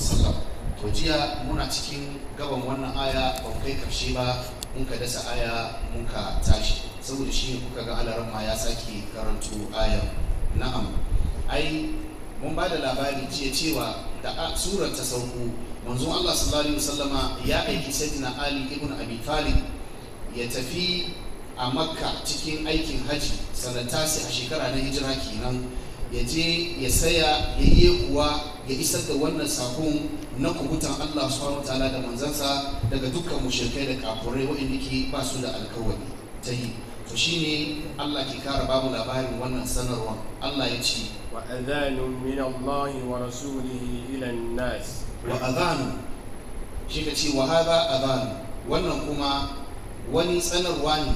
wasallam. To jiya muna cikin gaban wannan aya ba mu kai karshe ba, mun ka dasa aya mun ka tashi, saboda shi ne kuka ga alaran ma ya sake karanto ayan. Na'am, ai mun ba da labari jiya cewa da surar ta sauko manzon Allah sallallahu alaihi wasallama ya aiki sayyidina Ali ibn Abi Talib ya tafi a Makka cikin aikin haji sanatasi a shekara na hijira kenan, ya je ya saya ya yi kuwa ya isar da wannan sakon na kubutan Allah subhanahu wa ta'ala da manzansa daga dukkan mushrikai da kafurai waɗanda ke ba su da alkawari ta yi. To shine Allah ke kara babu labarin wannan sanarwa. Allah ya ce wa adhanun min Allah wa rasulihi ila an-nas. Wa adhanu shi ka ce wa hadha adhanu, wannan kuma wani sanarwa ne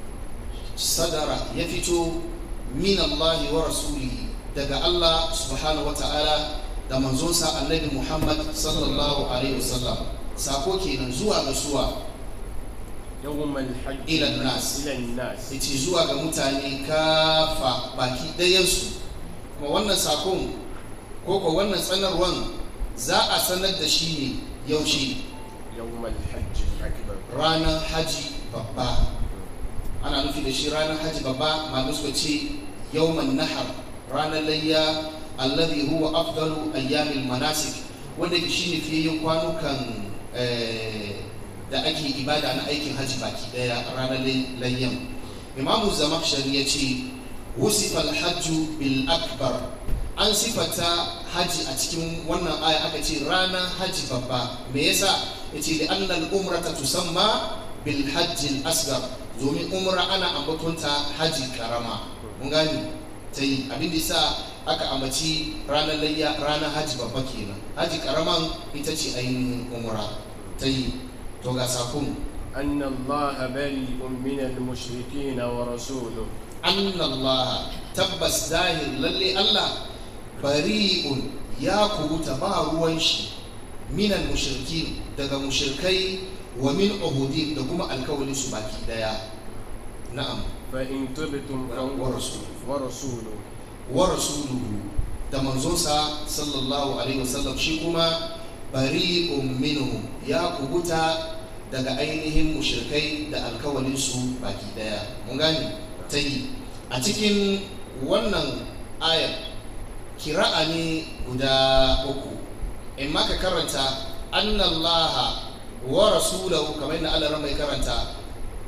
sadara ya fito min Allah wa rasulihi daga Allah subhanahu wa ta'ala da manzonsa annabi Muhammad sallallahu alaihi wasallam. Sako kenan zuwa ga suwa yawmal hajj ila nas, yace zuwa ga mutane kafa baki dayansu. Kuma wannan sakon ko wannan sanarwan za a sanar da shi ne yaushe? yawmal hajj akbar, ranar haji babba. Ana nufi da shi ranar haji babba, malamai suka ce yawman nahar, ranar layya, alladhi huwa afdalu ayyamil manasik, wanda shine fiye kwanukan da ake ibada na aikin haji baki daya ranar layyan. Imamu Zamakhshari ya ce wusifa al-hajju bil akbar, an sifata haji a cikin wannan aya aka ce ranar haji babba. Me yasa? yace da annal umrata tusamma bil hajj al-asghar, domin umra ana ambatonta haji karama. Mun gani tai abin da yasa aka ambaci ranar layya ranar haji babba kenan, haji karaman ita ce ainihin umra. Tai to ga sakon anna Allah bari'un min al-mushrikeen wa rasuluhu, anna Allah tabbas zahir lalle Allah bari'un ya kubuta ba ruwan shi min al-mushrikin daga mushrikai wa min uhudi da kuma alkawalin su baki daya. Na'am, fa in tubtum wa rasuluhu wa rasuluhu da manzonsa sallallahu alaihi wasallam shi kuma bari'un minhum ya kubuta daga ainihin mushrikai da alkawalin su baki daya. Mun gani tayi a cikin wannan ayar kira'a ne guda uku. In ma ka karanta annallaha wa rasulahu kamar yadda Allah mai karanta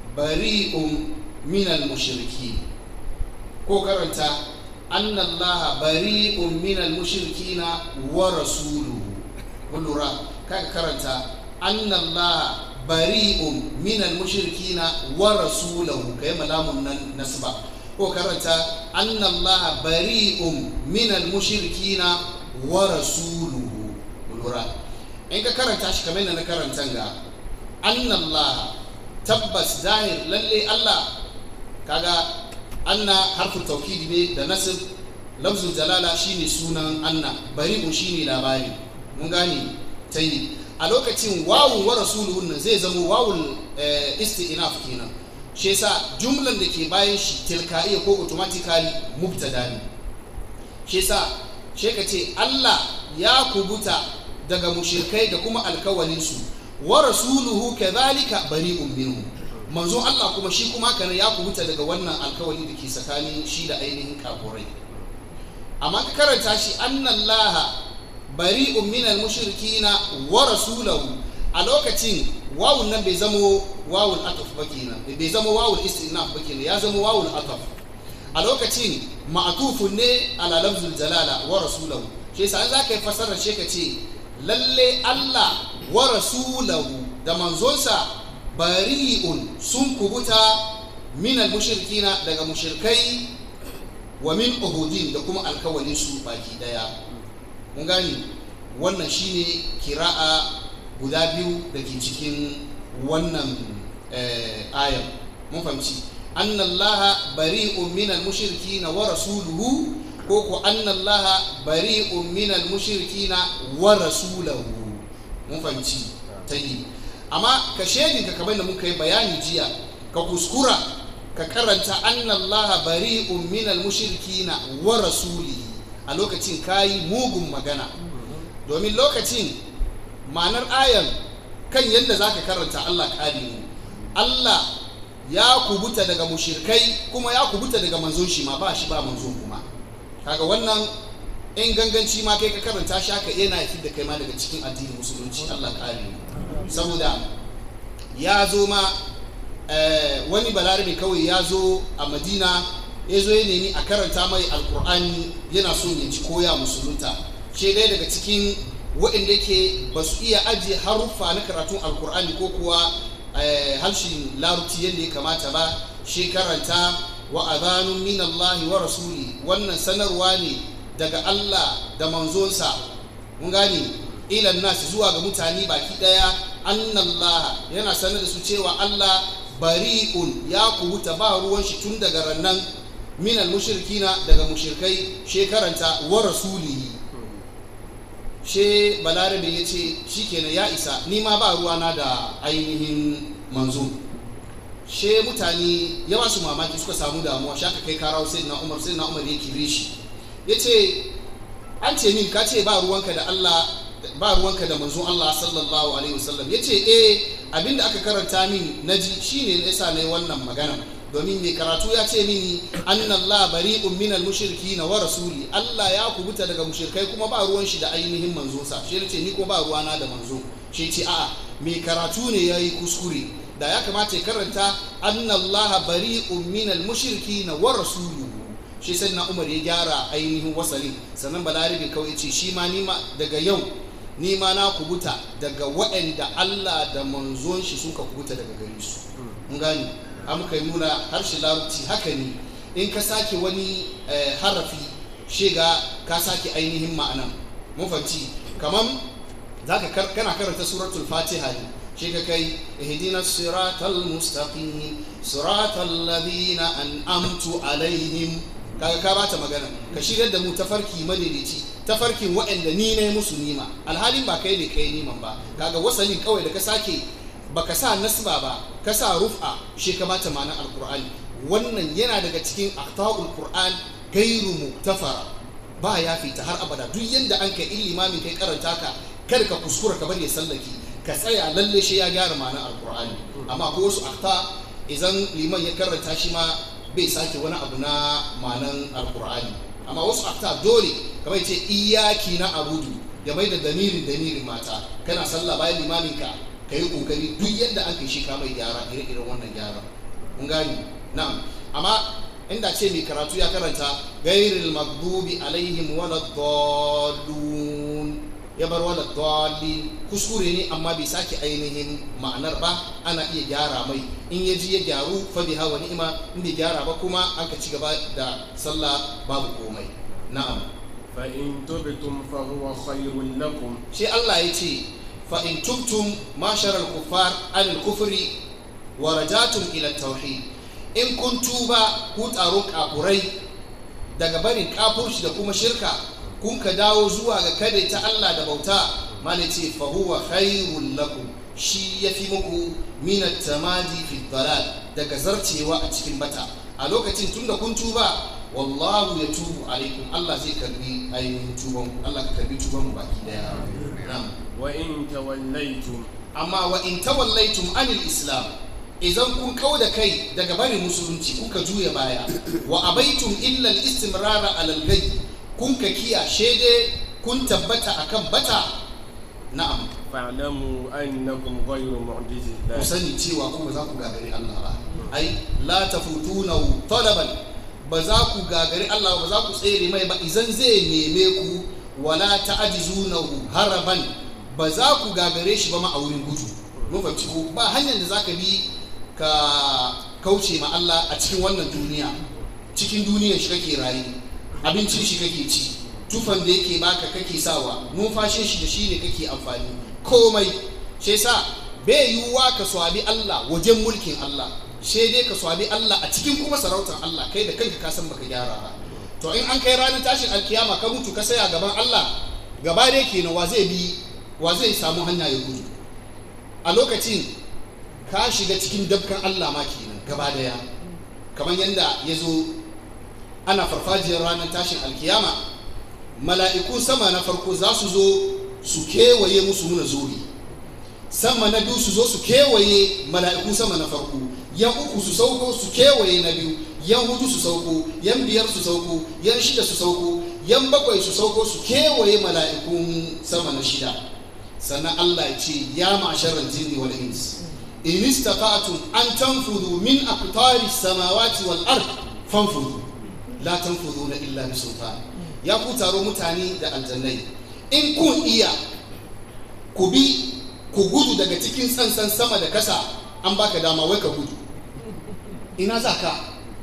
bari'un minal mushriki, ko karanta annallaha bari'un minal mushrikina wa rasuluhu. Mun lura ka karanta annallaha bari'un minal mushrikina wa rasulahu kai malamun nan nasba, ko karanta annallaha bari'un minal mushrikina wa rasuluhu. Lura in ka karanta shi kamar na karanta ga annallaha tabbas zahir lalle Allah, kaga anna harfu tawkid ne da nasib, lafzul jalala shine sunan anna, bari'un shine labari. Mun gane tayi a lokacin wawun wa rasuluhu nan zai zama wawul isti'naf kenan, shi yasa jumlan da ke bayan shi tilkaiya ko automatically mubtada ne. Shi yasa shi ka ce Allah ya kubuta daga mushrikai da kuma alkawalin su, wa rasuluhu kadhalika bari'un minhum, manzon Allah kuma shi kuma kana ya kubuta daga wannan alkawali da ke tsakanin shi da ainihin kafurai. Amma ka karanta shi annallaha bari'un minal mushrikina wa rasulahu, a lokacin wawun nan bai zama wawul ataf ba kenan, bai zama wawul istinaf ba kenan, ya zama wawul ataf. A lokacin ma'tufun ne ala lafzul jalala wa rasulahu. Shi yasa an zaka yi fasarar shi ka ce lalle Allah wa rasulahu da manzonsa bari'un sun kubuta minal mushrikina daga mushrikai wa min uhudin da kuma alkawalin su baki daya. Mun gani wannan shine kira'a guda biyu da ke cikin wannan ayar. Mun fahimci annallaha bari'un minal mushrikina wa rasuluhu, ko ko annallaha bari'un minal mushrikina wa rasulahu. Mun fahimci tayi. Amma ka shedin ka kamar da muka yi bayani jiya, ka kuskura ka karanta annallaha bari'un minal mushrikina wa rasulihi, a lokacin kayi mugun magana. domin lokacin ma'anar ayan kan yadda za ka karanta Allah ƙari ne. Allah ya kubuta daga mushirkai kuma ya kubuta daga manzon shi ma ba shi ba manzon kuma. Kaga wannan in ganganci ma kai ka karanta shi haka yana yafi da kai ma daga cikin addinin musulunci. Allah ƙari ne saboda ya zo ma wani balarabe kawai ya zo a Madina ya zo ya nemi a karanta mai alkur'ani yana so ya ci koya musulunta. Shi ɗaya daga cikin waɗanda yake ba su iya ajiye haruffa na karatun alkur'ani ko kuwa harshen larabci yadda ya kamata ba, shi karanta wa adhanun min Allah wa rasuli, wannan sanarwa ne daga Allah da manzonsa, mun gane, ilan nas zuwa ga mutane baki daya, annallah yana sanar da su cewa Allah bari'un ya kubuta ba ruwan shi tun daga rannan minal mushrikina daga mushrikai, she karanta wa rasulihi. She balarabe ya ce shi kenan ya isa, ni ma ba ruwana da ainihin manzo. She mutane ya masu mamaki suka samu damuwa, shaka kai karawo sai na Umar ya kire shi ya ce an ce min ka ce ba ruwanka da Allah, ba ruwanka da manzon Allah sallallahu alaihi wasallam. Ya ce abinda aka karanta min naji shine yasa nayi wannan magana, domin mai karatu ya ce mini annallah bari'un minal mushrikina wa rasuli, Allah ya kubuta daga mushrikai kuma ba ruwan shi da ainihin manzo sa. Shi ne ce ni ko ba ruwana da manzo. Shi ce a'a mai karatu ne yayi kuskure, da ya kamata ya karanta annallah bari'un minal mushrikina wa rasuluhu. Shi sai na Umar ya gyara ainihin wasalin, sannan balarabe kawai ce shi ma nima daga yau ni ma na kubuta daga waɗanda Allah da manzon shi suka kubuta daga gare su. Mun gani muka yi nuna harshen larabci haka ne, in ka sake wani harafi shiga ka sake ainihin ma'anan. Mun fahimci kaman zaka kana karanta suratul fatiha ne, shi ka kai ihdinas siratal mustaqim siratal ladina an'amtu alaihim, kaga ka bata magana ka shigar da mu tafarki madaidaici, tafarkin waɗanda ni ne musu nima, alhalin ba kai ne kai niman ba. Kaga wasalin kawai da ka sake baka sa nasba ba, ka sa rufa, shi ka bata ma'anar alqur'ani. Wannan yana daga cikin aqta'ul qur'an gairu muktafara, ba ya fita har abada. Duk yanda an kai limamin kai karanta ka, kar ka kuskura ka bari ya sallaki, ka tsaya lalle shi ya gyara ma'anar alqur'ani. Amma ko wasu aqta idan liman ya karanta shi ma bai sake wani abu na ma'anar alqur'ani. Amma wasu aqta dole kamar ce iyaki na abudu ya mai da damirin mata, kana sallah bayan limamin ka yi kokari duk yadda an kai shi ka mai gyara, ire-iren wannan gyara. Mun gani na'am. Amma inda ce mai karatu ya karanta gairil maghdubi alaihim waladdallun, ya bar waladdallin, kuskure ne amma bai sake ainihin ma'anar ba, ana iya gyara mai. In ya ji ya gyaru fa biha wa ni'ima, in bai gyara ba kuma an ka ci gaba da sallah babu komai. Na'am. fa in tubtum fa huwa khairun lakum, shi Allah ya ce فإن تبتم معشر الكفار عن الكفر ورجعتم إلى التوحيد، إن كنتم كتارون كافري daga barin kafirci da kuma shirka, kun ka dawo zuwa ga kada ta Allah da bauta, malace fa huwa khairul lakum, shi yafi muku min at-tamadi fi dalal, daga zarcewa a cikin bata. A lokacin tunda kun tuba, wallahu yatubu alaikum, Allah zai karbi ainihin tuban ku. Allah ka karbi tuban mu baki daya. Na'am. wa in tawallaytum, amma wa in tawallaytum anil islam, idan kun kauda kai daga barin musulunci kuka juya baya, wa abaitum illa al istimrara ala al ghayb, kun ka kiya shede kun tabbata akan bata. Na'am. fa'lamu annakum ghayru mu'jizillah, ku sani cewa ku ba za ku gagari Allah ba. Ai la tafutuna talaban, ba za ku gagari Allah ba, za ku tsere mai ba idan zai neme ku, wala ta'jizunahu haraban, ba za ku gagare shi ba ma a wurin gudu. Mun fahimci ko ba hanyar da za ka bi ka kauce ma Allah a cikin wannan duniya. Cikin duniyar shi kake rayu, abincin shi kake ci, tufan da yake baka kake sawa, numfashin shi da shi ne kake amfani, komai. Shi yasa bai yiwuwa ka swabi Allah wajen mulkin Allah, sai dai ka swabi Allah a cikin kuma sarautar Allah, kai da kanka ka san baka gyara ba. To in an kai ranar tashin alkiyama ka mutu ka saya gaban Allah, gaba dai kenan wa zai samu hanya ya gudu. A lokacin ka shiga cikin dabkan Allah ma kenan gaba daya. Kamar yadda ya zo ana farfajiyar ranar tashin alkiyama, mala'ikun sama na farko za su zo su kewaye musu muna zuri, sama na biyu su zo su kewaye mala'iku sama na farko, yan uku su sauko su kewaye na biyu, yan hudu su sauko, yan biyar su sauko, yan shida su sauko, yan bakwai su sauko su kewaye mala'ikun sama na shida. Sannan Allah ya ce ya ma'sharal jinni wal ins in istata'tum an tanfudu min aqtari samawati wal ard fanfudu la tanfuduna illa bi sultan. Ya ku taro mutane da aljannai, in kun iya ku gudu daga cikin sansan sama da kasa, an baka dama wai ka gudu. Ina za ka?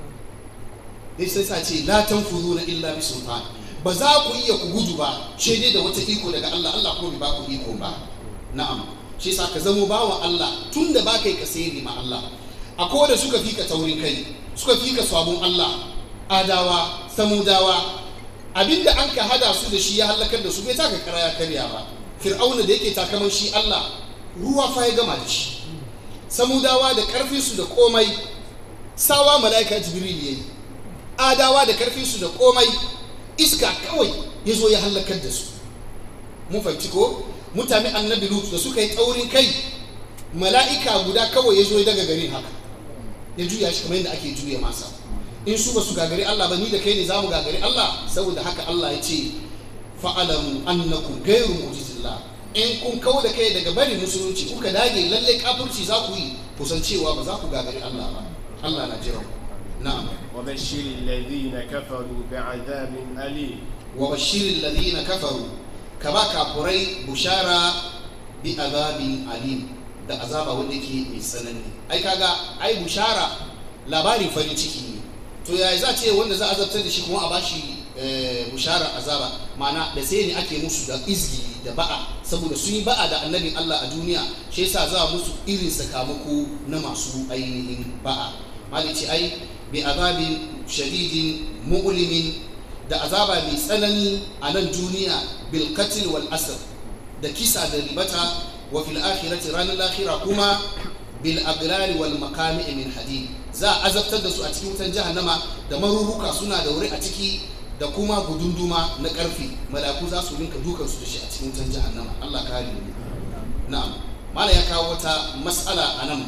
Dai sai sa ce la tanfuduna illa bi sultan. Ba za ku iya ku gudu ba sai dai da wata iko daga Allah. Allah ko bai ba ku iko ba. Na'am, shi yasa ka zamo bawan Allah tunda ba kai ka sayar ma Allah. Akwai da suka fika taurin kai, suka fika sabon Allah, adawa, samudawa, abinda an ka hada su da shi ya halakar da su bai taka kara ya karya ba. Fir'auna da yake takaman shi Allah, ruwa fa ya gama da shi. Samudawa da karfin su da komai, sawa mala'ika Jibril yayi. Adawa da karfin su da komai, iska kawai ya zo ya halakar da su. Mun fahimci ko? Mutane annabi Lut da suka yi taurin kai, mala'ika guda kawai ya zo ya daga garin haka, ya juya shi kamar yadda ake juya masa. In su ba su gagari Allah ba, ni da kai ne za mu gagari Allah. Saboda haka Allah ya ce fa'alamu annakum ghayru mu'jizillah. In kun kawo da kai daga bari musulunci kuka dage lalle kafirci za ku yi, kusan cewa ba za ku gagari Allah ba. Allah na jira. Na'am. Wa bashiril ladina kafaru bi'adhabin alim. Wa bashiril ladina kafaru, ka ba kafurai bushara bi azabin alim, da azaba wanda yake mai tsanani. Ai kaga ai bushara labarin farin ciki ne. To yaya za ce wanda za a azabtar da shi kuma a bashi bushara azaba? Mana da sai ne ake musu da izgi da ba'a, saboda sun yi ba'a da annabin Allah a duniya, shi yasa za musu irin sakamako na masu ainihin ba'a. Malici ai bi azabin shadidin mu'limin, da azaba mai tsanani a nan duniya, bil qatl wal asr, da kisa da ribata, wa fil akhirati ranar lahira kuma bil aglali wal makami min hadid, za a azabtar da su a cikin wutan jahannama da maruruka suna da wuri a ciki, da kuma gudunduma na karfi, malaku za su rinka dukan su da shi a cikin wutan jahannama. Allah kare mu. Na'am, mala ya kawo wata mas'ala anan.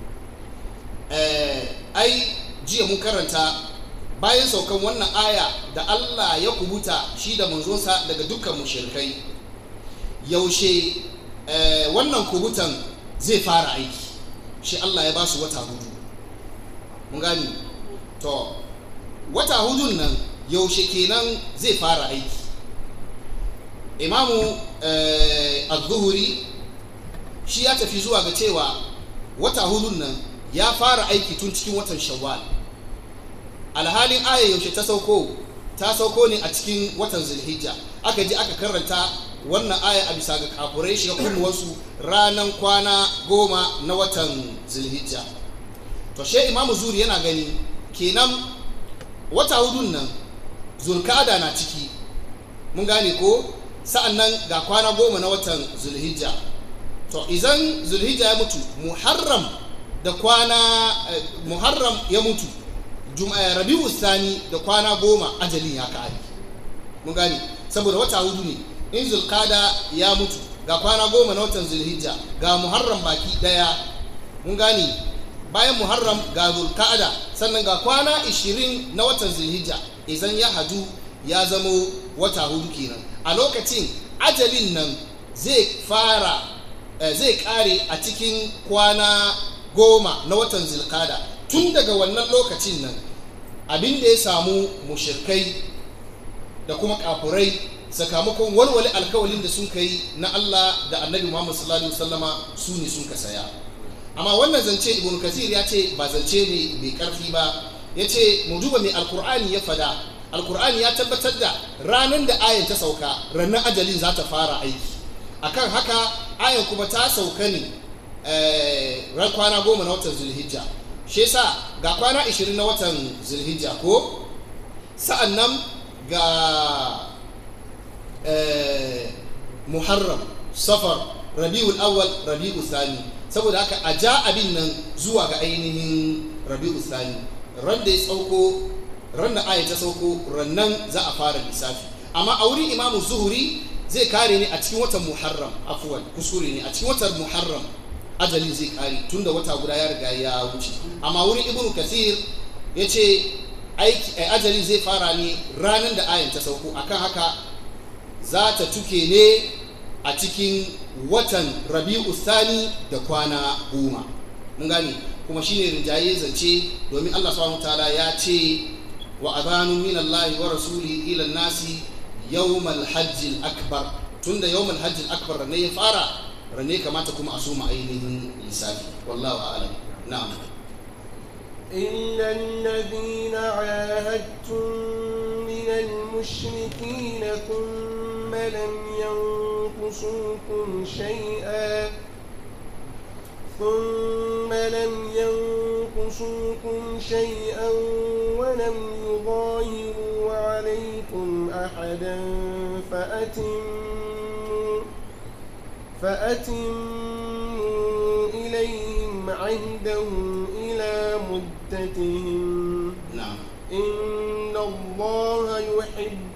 Ai jiya mun karanta bayan saukan wannan aya da Allah ya kubuta shi da manzonsa daga dukkan mushrikai, yaushe wannan kubutan zai fara aiki. Shi Allah ya ba su wata hudu, mun gani. To wata hudun nan yaushe kenan zai fara aiki? Imamu az-Zuhri shi ya tafi zuwa ga cewa wata hudun nan ya fara aiki tun cikin watan Shawwal. Alhalin aya yaushe ta sauko ne a cikin watan Zulhijja. Aka ji aka karanta wannan aya a bisa ga kafurai shiga kunnuwansu ranan kwana 10 na watan Zulhijja. To she Imamu Zuri yana gani kenan wata hudun nan Zulkada na ciki, mun gane ko? Sa'annan ga kwana 10 na watan Zulhijja. To idan Zulhijja ya mutu, Muharram da kwana Muharram ya mutu, Rabi'u Sani da kwana 10 ajalin ya kare. Mun gane, saboda wata hudu ne. In Zulkada ya mutu, ga kwana 10 na watan Zulhijja, ga Muharram baki daya, mun gane. Bayan Muharram ga Zulkada, sannan ga kwana 20 na watan Zulhijja, idan ya hadu ya zamo wata hudu kenan. A lokacin ajalin nan zai kare a cikin kwana 10 na watan Zulkada. Tun daga wannan lokacin nan abin da ya samu mushrikai da kuma kafurai sakamakon walwale alkawalin da sun kai na Allah da Annabi Muhammad sallallahu alaihi wasallama su ne sun ka saya. Amma wannan zance Ibn Kathir ya ce ba zance ne mai karfi ba. Ya ce mu duba mai Alkur'ani ya fada. Alkur'ani ya tabbatar da ranar da ayan ta sauka, ranar ajalin za ta fara aiki. Akan haka ayan kuma ta sauka ne ran kwana 10 na watan Zulhijja. Shi yasa ga kwana 20 na watan Zulhijja ko? Sa'annan ga Muharram, Safar, Rabiul Awwal, Rabiul Thani. Saboda haka a ja abin nan zuwa ga ainihin Rabiul Thani. Ran da ya sauko, ran da aya ta sauko, rannan za a fara lissafi. Amma a wurin Imamu Zuhri zai kare ne a cikin watan Muharram, afwan kuskure ne, a cikin watan Muharram ajali zai kare tunda wata guda ya riga ya wuce. Amma wurin Ibn Kathir yace ajali zai fara ne ranar da ayan ta sauko, akan haka za ta tuke ne a cikin watan Rabi'u Thani da kwana 10. Mun gane, kuma shine rinjaye zance domin Allah subhanahu wataala ya ce wa adhanu min Allah wa rasuli ila nasi yawmal hajj al-akbar. Tunda yawmal hajj al-akbar ne ya fara, rane kamata kuma a soma ainihin lissafi. Wallahu a'lam. Na'am. إلا الذين عاهدتم من المشركين ثم لم ينقصوكم شيئا ولم يظاهروا عليكم أحدا فأتموا إليهم عهدهم إلى مدتهم. نعم. إن الله يحب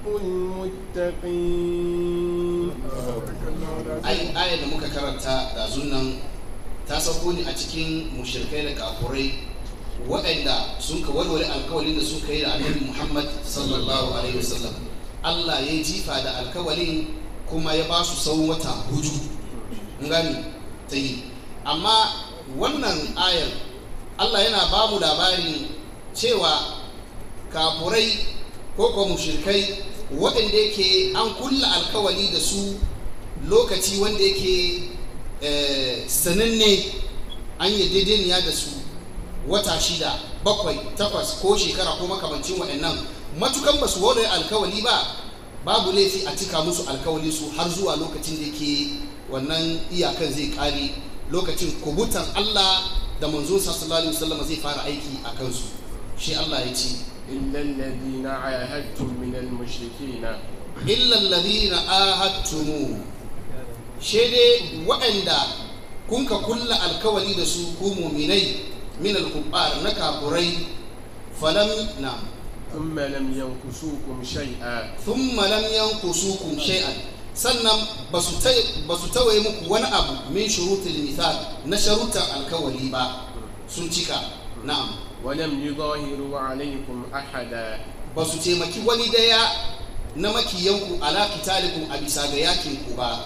المتقين. Ayar da muka karanta da zunnan ta sauko ne a cikin mushrikai da kafurai waɗanda sun ka walwale alkawalin da suka yi da Annabi Muhammad sallallahu alaihi wasallam. Allah ya jifa da alkawalin kuma ya ba su tsawon wata hudu. Mun gani ta yi. Amma wannan ayar Allah yana ba mu labarin cewa kafurai ko kuma mushrikai waɗanda yake an kulla alkawali da su lokaci wanda yake sananne, an yi daidaiya da su wata 6, 7, 8 ko shekara ko makamancin waɗannan, matukan ba su wani alkawali ba, babu laifi a cika musu alkawali su har zuwa lokacin da yake wannan iyakan zai kare, lokacin kubutan Allah da manzon sallallahu alaihi wasallam zai fara aiki a kansu. Shi Allah ya ce إلا الذين عاهدتم من المشركين illa alladhina ahadtum, shede waɗanda kun ka kulla alkawali da su ku mu'minai min al-kuffar na kafurai, falam na ثم لم ينقصوكم shay'an, sannan ba su tawaye muku wani abu min shurutul mithaq na sharutan alkawali ba, sun cika. Na'am. ولم يظاهروا عليكم أحدا, ba su taimaki wani daya na makiyanku ala kitalikum a bisa ga yakin ku ba,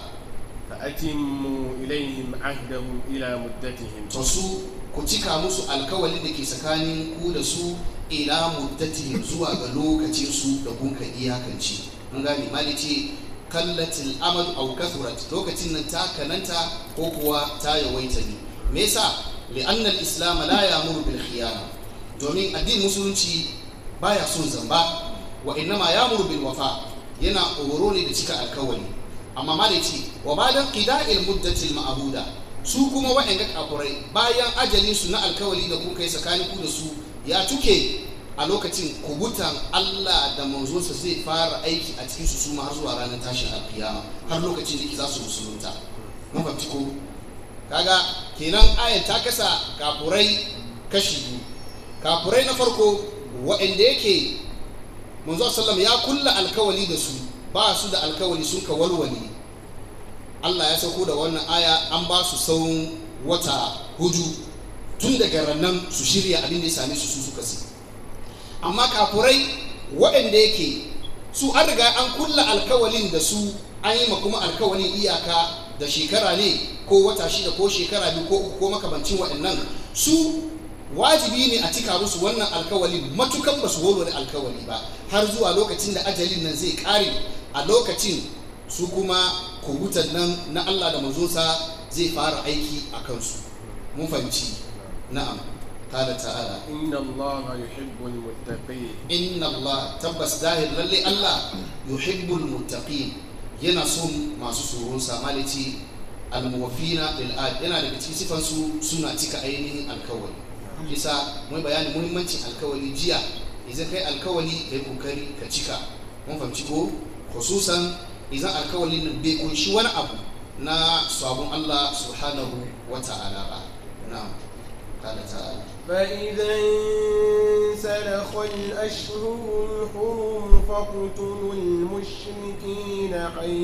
فأتموا إليهم عهدهم إلى مدتهم. to su ku cika musu alkawalin da ke tsakanin ku da su ila muddatihim, zuwa ga lokacin su da kun ka iyakance. Mun gane mali ce kallatil amad aw kathurat, lokacin nan ta kananta ko kuwa ta yawaita ne. Me yasa? li'anna al-islam la ya'muru bil khiyana, domin addinin musulunci baya son zamba, wa innama ya'muru bil wafa, yana horo ne da cika alkawali. Amma ma da ce wa bayan qida'il muddatil ma'huda, su kuma wa'anga kafurai bayan ajalin su na alkawali da kuka yi tsakanin ku da su ya tuke, a lokacin kubutan Allah da manzonsa zai fara aiki a cikin su ma har zuwa ranar tashin alkiyama, har lokacin da za su musulunta. Mun fahimci ko? Kaga kenan ayat ta kasa kafurai kashi biyu. Kafurai na farko waɗanda yake manzo sallam ya kulla alkawali da su, ba su da alkawali sun ka walwale, Allah ya sauko da wannan aya an ba su tsawon wata hudu tun daga rannan su shirya abin da ya same su suka si. Amma kafurai waɗanda yake su an riga an kulla alkawalin da su, an yi ma kuma alkawalin iyaka da shekara ne ko wata 6 ko shekara 2 ko 3 ko makamancin waɗannan, su wajibi ne a cika musu wannan alkawali matukan ba su warware alkawali ba har zuwa lokacin da ajalin nan zai kare. A lokacin su kuma kubutan nan na Allah da manzonsa zai fara aiki a kansu. Mun fahimci? Na'am. Qala ta'ala inna Allah yuhibbul muttaqin. Inna Allah, tabbas zahir lalle Allah yuhibbul muttaqin, yana son masu tsoron sa. Malici al-muwaffina lil ahd, yana daga cikin sifansu suna cika ainihin alkawali. Kisa mun bayani muhimmancin alkawali jiya, idan kai alkawali kai kokari ka cika. Mun fahimci ko? Khususan idan alkawalin nan bai kunshi wani abu na sabon Allah subhanahu wa ta'ala ba. Na'am. Qala ta'ala فإذا انسلخ الأشهر الحرم فاقتلوا المشركين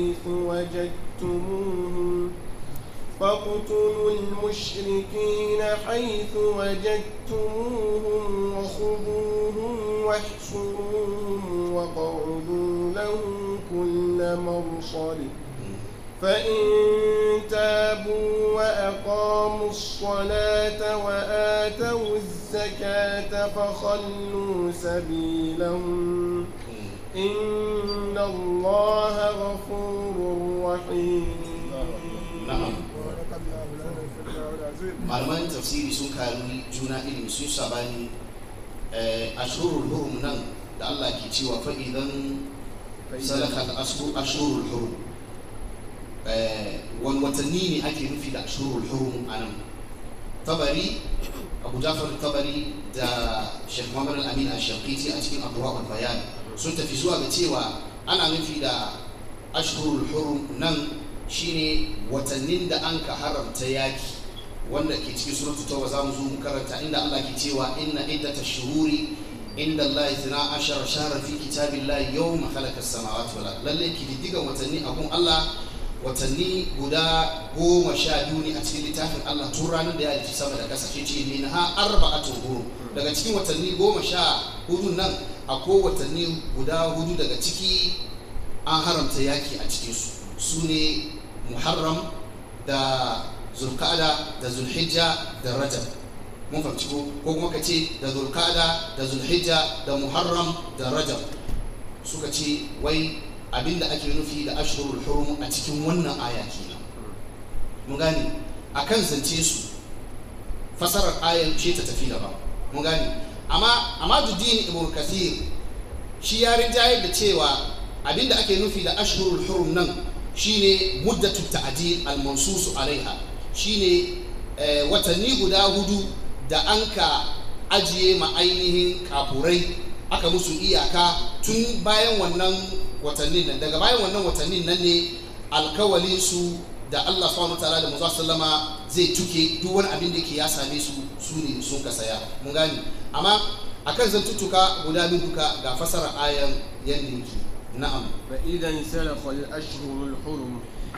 حيث وجدتموهم وخذوهم واحصروهم وقعدوا لهم كل مرصد فإن تابوا وأقاموا الصلاة وآتوا الزكاة فخلوا سبيلهم إن الله غفور رحيم. malaman tafsiri sun kari juna ilimi sun sabani ashurul hurum nan da Allah ke cewa fa idan salaka ashurul hurum wani watanni ne ake nufi da ashurul hurum anan. Tabari Abu Ja'far Tabari da Sheikh Muhammad Al-Amin Ash-Shanqiti a cikin Adwa'ul Bayan sun tafi zuwa ga cewa ana nufi da ashurul hurum nan shine watannin da an ka haramta yaki, wanda ke cikin suratul tauba za mu zo mu karanta inda Allah ke cewa inna iddatash shuhuri inda Allah 12 shahran fi kitabillahi yawma khalaqa as-samawati wal ardi. Lalle kididdigan watanni a gun Allah watanni guda 12 ne a cikin littafin Allah tun ranar da ya halicci sama da ƙasa. Shi ce minha arba'atun hurum, daga cikin watanni 14 nan akwai watanni guda 4 daga ciki an haramta yaki a cikin su ne Muharram da Zulqa'ada da Zulhijja da Rajab. Mun fahimci ko kuma ka ce da Zulqa'ada da Zulhijja da Muharram da Rajab. Suka ce wai abinda ake nufi da ashhurul hurum a cikin wannan aya kenan. Mun gane akan zance su fasarar ayan ce ta tafi da ba. Mun gane amma Ahmaduddin Ibn Kathir shi ya rinjaye da cewa abinda ake nufi da ashhurul hurum nan shine muddatu ta'dil al-mansus alaiha, shine watanni guda 4 da anka ajiye ma ainihin kafurai aka musu iyaka tun bayan wannan watannin nan. Daga bayan wannan watannin nan ne alkawalin su da Allah subhanahu wataala da manzo sallama zai tuke duk wani abin da ke ya same su ne sun ka saya. Mun gani amma akan zantuttuka guda biyu duka ga fasara ayan yanda yake. نعم فإذا انسلخ الأشهر الحرم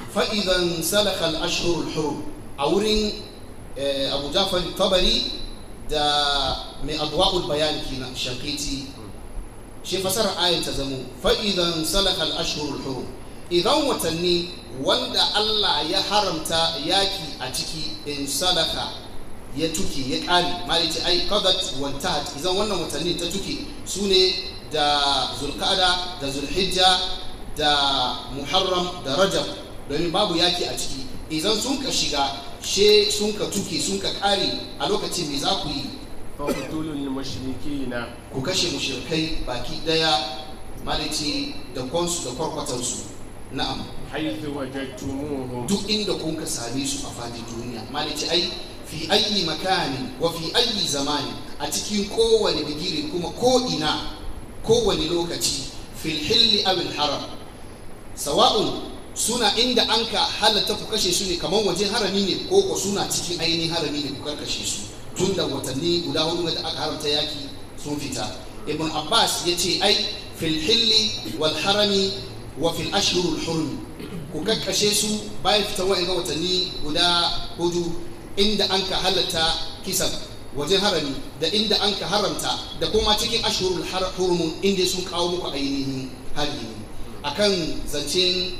الحرم أورين أبو جعفر الطبري دا من أضواء البيان كنا شنقيتي شي فسر آية تزمو فإذا انسلخ الأشهر الحرم إذا وتني وندا الله يحرمتا ياكي أتكي انسلخ يتوكي يكالي مالتي أي قضت وانتهت إذا وانا وتني تتوكي سوني da Zulqa'ada da Zulhijja da Muharram da Rajab, domin babu yaki a ciki. Idan sun ka shiga she sun ka tuke sun ka kare a lokacin me za ku yi? faqtulul mushrikina, ku kashe mushrikai baki daya, malici da kwansu da kwarkwatansu. Na'am haythu wajadtumuhum, duk inda kun ka same su a fadin duniya. Malici ai fi ayi makani wa fi ayi zamani, a cikin kowane bigire kuma ko ina kowane lokaci, fil hilli awil haram, sawa'un suna inda an ka halatta ku kashe su ne kamar wajen harami ne ko ko suna cikin ainihin harami ne ku karkashe su. Tun da watanni guda 4 da aka haramta yaki sun fita. Ibn Abbas ya ce ai fil hilli wal harami wa fil ashhurul hurum, ku karkashe su bayan fitan wa'anga watanni guda 4 inda an ka halatta kisan wajen harami da inda an ka haramta da kuma cikin ashhurul hurum inda sun kawo muku ainihin hari ne. Akan zancen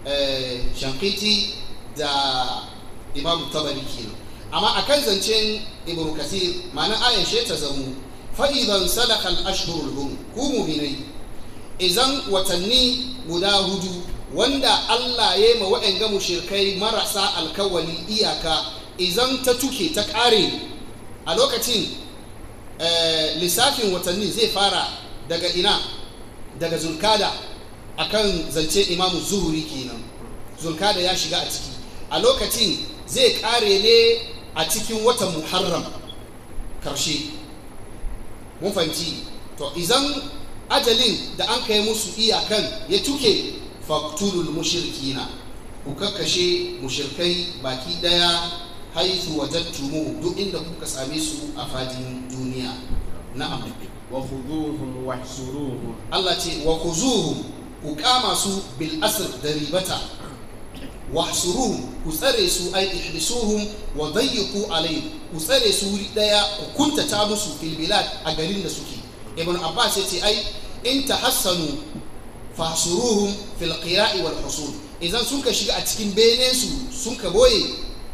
Shanqiti da Imam Tabari kenan. Amma akan zancen Ibn Kathir ma'ana ayan she ta zamu fa idan salaka al-ashhurul hurum, ku mu'minai idan watanni guda 4 wanda Allah ya yi ma wa'anga mushrikai marasa alkawali iyaka idan ta tuke ta kare, a lokacin lissafin watanni zai fara daga ina? Daga Zulkada, akan zance Imamu Zuhuri kenan. Zulkada ya shiga a ciki, a lokacin zai kare ne a cikin watan Muharram karshe. Mun fahimci to idan ajalin da an kai musu iyakan ya tuke, faqtulul mushrikina, ku kakkashe mushrikai baki daya haythu wajadtumuhum duk inda kuka same su a fadin duniya. Na'am. wa khudhuhum wahsuruhum. Allah ce wa khuzuhum, ku kama su bil asr da ribata, wahsuruhum ku tsare su ai ihbisuhum wa dayyiqu alayhim, ku tsare su wuri daya ku kuntata musu fil bilad a garin da suke. Ibn Abbas yace ai in tahassanu fahsuruhum fil qira'i wal husul, idan sun ka shiga a cikin benen su sun ka boye,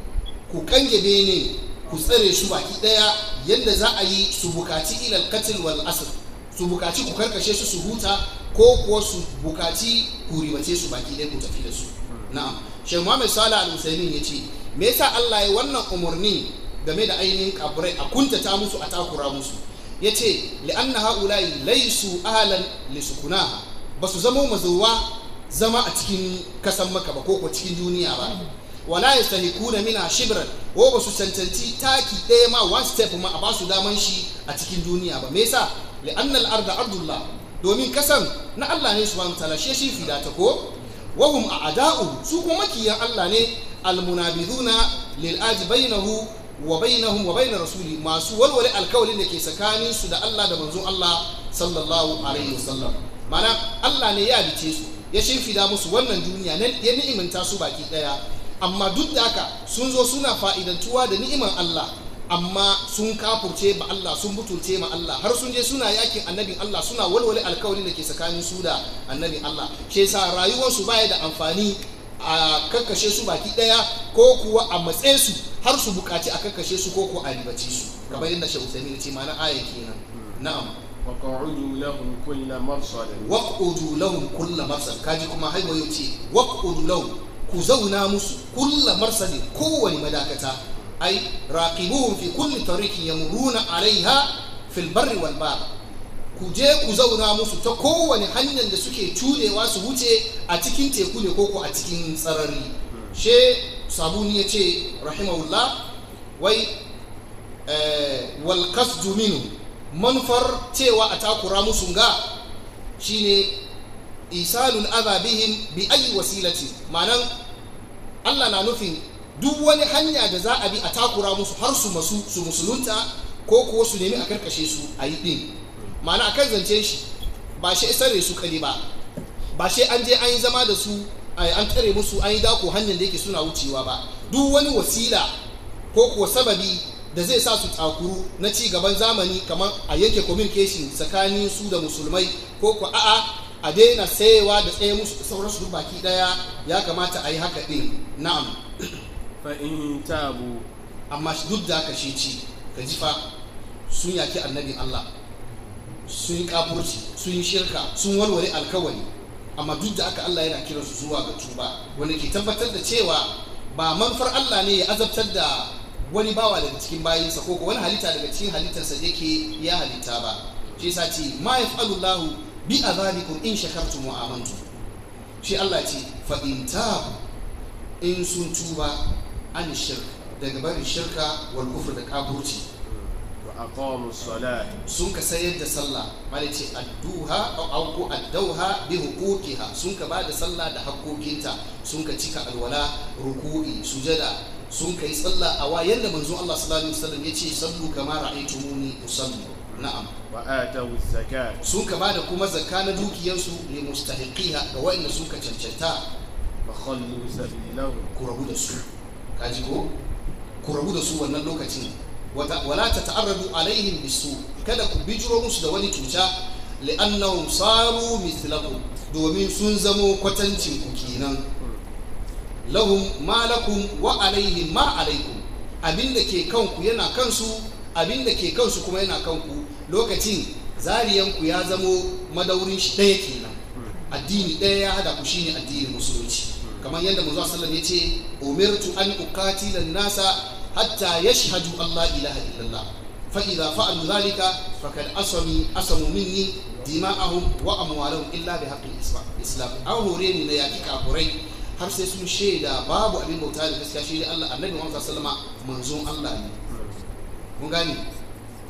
ku kange bene ku tsare su baki daya yadda za a yi su bukaci ilal qatl wal asr, su bukaci ku karkashe su su huta ko kuwa su bukaci ku ribace su baki daya ku tafi da su. Na'am. Sheikh Muhammad Salih Al-Utsaimin yace me yasa Allah ya wannan umurni game da ainihin kafirai a kuntata musu a takura musu? Yace li'anna haula'i laysu ahlan lisukunaha, basu zama mazuwa zama a cikin kasan Makka ba ko cikin duniya ba. Wala yastahikuna mina shibran, ko basu cancanci taki ɗaya ma one step ma a basu daman shi a cikin duniya ba. Me yasa? Li'anna al-arda ardullah, domin kasan na Allah ne subhanahu wa ta'ala, shi fida ta ko wahum a'da'u, su kuma makiyan Allah ne, almunabiduna lil aji bainahu wa bainahum wa bainar rasuli, masu walwale alkawalin da ke tsakanin su da Allah da manzon Allah sallallahu alaihi wasallam. Mana Allah ne ya halice su, ya shimfida musu wannan duniya ne, ya ni'imanta su baki daya, amma duk da haka sun zo suna fa'idantuwa da ni'iman Allah, amma sun kafurce ma Allah, sun butulce ma Allah, har sun je suna yakin annabin Allah, suna walwale alkawarin da ke tsakanin su da annabin Allah. Shi yasa rayuwarsu baya da amfani a kakkashe su baki daya ko kuwa a matse su har su bukaci a kakkashe su ko kuwa a ribace su, kamar yadda Sheikh Uthaymeen ce ma'ana aya kenan. Na'am. وقعدوا لهم كل مرصد. وقعدوا لهم كل مرصد, kaji kuma haiwa yau ce waq'udu lahum, ku zauna musu kulla marsadi, kowani madakata, ai raqibuhum fi kulli tariqin yamuruna alaiha fil barri wal bahr, ku je ku zauna musu ta kowane hanyar da suke cudewa su wuce a cikin teku ne ko a cikin sarari. She Sabuni ya ce rahimahullah wai wal qasdu minhu, manufar cewa a takura musu ga shine isalul adha bihim bi ayi wasilati, ma'anan Allah na nufin duk wani hanya da za a bi a takura musu har su musulunta ko kuwa su nemi a karkashe su a yi din. Ma'ana akan zance shi ba shi isar da su kare ba shi an je an yi zama da su an tare musu an yi dako hanyar da yake suna wucewa ba. Duk wani wasila ko kuwa sababi da zai sa su takuru na ci gaban zamani, kamar a yanke communication tsakanin su da musulmai ko kuwa a daina sayewa da tsaye musu sauransu duk baki daya, ya kamata a yi haka din. Na'am. fa'in tabu, amma duk da haka shi ci ka ji fa sun yaki annabin Allah, sun yi kafurci, sun yi shirka, sun walwale alkawari, amma duk da haka Allah yana kiransu zuwa ga tuba, wanda ke tabbatar da cewa ba manufar Allah ne ya azabtar da wani bawa daga cikin bayinsa ko wani halitta daga cikin halittarsa da yake ya halitta ba. Shi yasa ce ma yaf'alu Allahu bi azabikum in shakartum wa amantum. Shi Allah ce fa in tabu, in sun tuba an shirk, daga barin shirka wal kufr da kafirci, wa aqamu salat, sun ka sayar da sallah, malai ce adduha au ko addauha bi huquqiha, sun ka bada sallah da haƙoƙinta, sun ka cika alwala, ruku'i, sujada, sun ka yi sallah a wayan da manzon Allah sallallahu alaihi wasallam yace sallu kama ra'aytumuni usalli. Na'am. wa atawu zakat, sun ka bada kuma zakka na dukiyarsu li mustahiqiha ga wayanda sun ka cancanta. fa khallu sabilahum, ku rabu da su, kaji ko ku rabu da su wannan lokacin. Wala tata'arradu alaihim bisu, kada ku bijiro musu da wani cuta, li'annahum saru mithlakum, domin sun zamo kwatancin ku kenan. Lahum ma lakum wa alaihim ma alaikum, abinda ke kanku yana kansu, abinda ke kansu kuma yana kanku. Lokacin zariyanku ya zamo madaurin shi ɗaya kenan, addini ɗaya ya hada ku, shine addinin musulunci. Kamar yadda manzo sallallahu alaihi wasallam yace umirtu an uqatila an-nasa hatta yashhadu an la ilaha illallah, fa idha fa'alu dhalika faqad asamu minni dima'ahum wa amwalahum illa bi haqqi islam. An hore ni na yaki kafurai har sai sun shaida babu abin bauta da gaskiya shi ne Allah, annabi Muhammad sallallahu alaihi wasallam manzon Allah ne. Kun gane?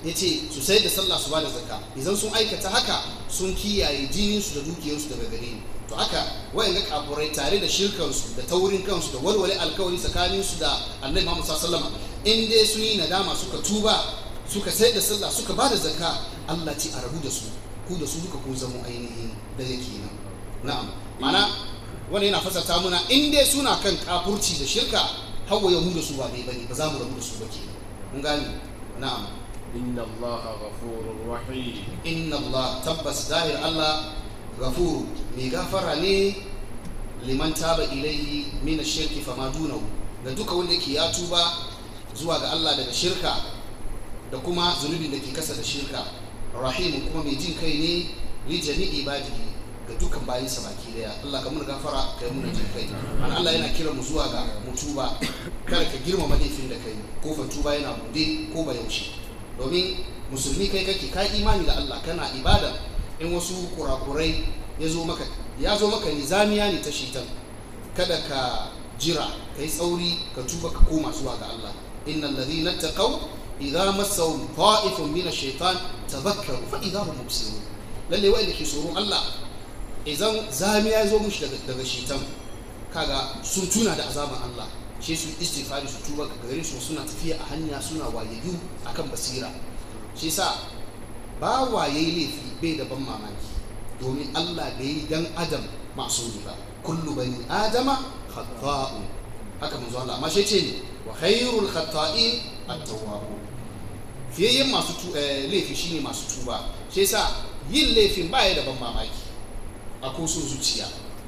yace su sai da sallah su bada zakka idan sun aikata haka sun kiyaye jininsu da dukiyarsu daga gare ni to haka wayan ga kafurai tare da shirkansu da taurin kansu da walwale alkawari tsakaninsu da Annabi Muhammad sallallahu alaihi wasallam in dai sun yi nadama suka tuba suka sai da sallah suka bada zakka Allah ce a rabu da su ku da su duka ku zama ainihin da yake nan na'am mana wanda yana fasarta muna in dai suna kan kafurci da shirka hawa yahu da su ba dai bane ba za mu rabu da su ba kenan mun gane na'am inna allaha ghafurur rahim inna Allah tabbas zahir Allah ghafur mai gafara ne liman taba ilaihi min ash-shirki fama dunahu da duka wanda yake ya tuba zuwa ga Allah daga shirka da kuma zunubin da ke kasa da shirka rahim kuma mai jin kai ne li jami'i ibadihi ga dukkan bayinsa baki daya Allah ka muna gafara kai muna jin kai an Allah yana kira mu zuwa ga mutuba kada ka girmama laifin da kai kofar tuba yana bude ko ba yaushe domin musulmi kai kake ka imani da Allah kana ibada in wasu kurakurai ya zo maka nizamiya ne ta shitan kada ka jira kai tsauri ka tuba ka koma zuwa ga Allah innal ladhina taqaw idza massahum ta'ifun min ash-shaytan tadhakkaru fa idza hum mubsirun lalle wanda ke tsoron Allah idan zamiya ya zo mushi daga shitan kaga sun tuna da azaban Allah shi su istighfari su tuba ga gare su suna tafiya a hanya suna wayayyu akan basira shi yasa ba waye laifi bai da ban mamaki domin Allah bai yi dan adam masumi ba kullu bani adama khata'un haka manzo Allah amma shi ce ne wa khairul khata'in at-tawwabun fiye masu laifi shine masu tuba shi yasa yin laifin ba ya da ban mamaki akwai son zuciya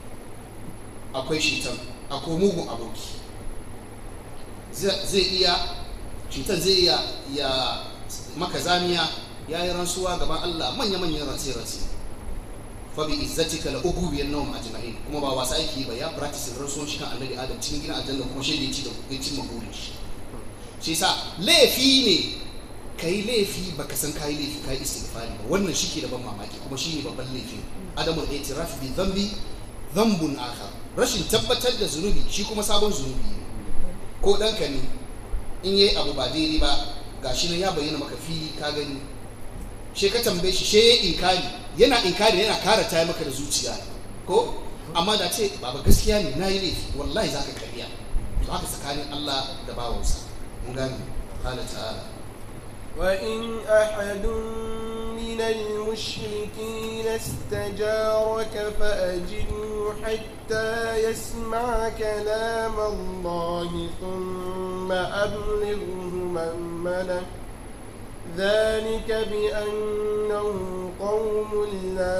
akwai shitan akwai mugun aboki zai iya shitan zai iya ya maka zamiya ya yi rantsuwa gaban Allah manya-manyan rantsi-rantsi fa bi izzatika la ughwiyan nawm ajma'in kuma ba wasa yake ba ya practice rantsuwan shi kan Annabi Adam cikin gidan aljanna kuma shi da ya ci maburin shi yasa laifi ne kai laifi baka san kai laifi kai istighfari ba wannan shike da ban mamaki kuma shine babban laifi adamul i'tiraf bi dhanbi dhanbun akhar rashin tabbatar da zunubi shi kuma sabon zunubi ko danka ne in yayi abu ba daidai ba gashi nan ya bayyana maka fili ka gani she ka tambaye shi she yana inkari yana kara tayi maka da zuciya ko amma da ce baba gaskiya ne nayi laifi wallahi zaka kariya to haka tsakanin Allah da bawansa mun gani qala ta'ala وإن أحد من المشركين استجارك فأجره حتى يسمع كلام الله ثم أبلغه مأمنه ذلك بأنه قوم لا